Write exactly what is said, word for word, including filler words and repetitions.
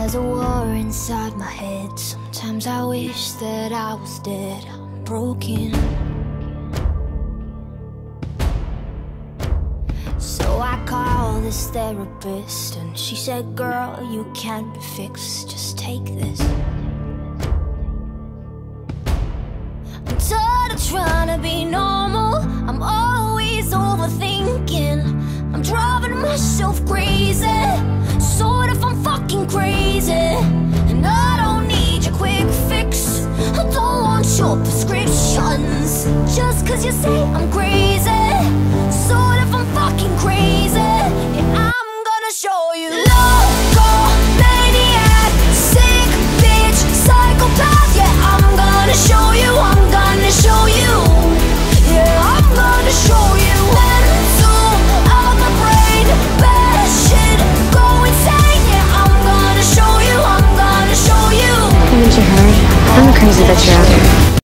There's a war inside my head. Sometimes I wish that I was dead. I'm broken. So I called this therapist, and she said, girl, you can't be fixed, just take this. I'm tired of trying to be normal. I'm always overthinking. I'm driving myself crazy. Sort of, I'm fucking crazy. And I don't need your quick fix. I don't want your prescriptions. Just cause you say I'm crazy. Sort of, I'm fucking crazy. Yeah, I'm gonna show you. Loco, maniac, sick bitch, psychopath. Yeah, I'm gonna show you. I'm gonna show you. Yeah, I'm gonna show you. Mental out my brain, bad shit, go insane. Yeah, I'm gonna show you. I'm gonna show you. Haven't you heard? I'm a crazy bitch around here.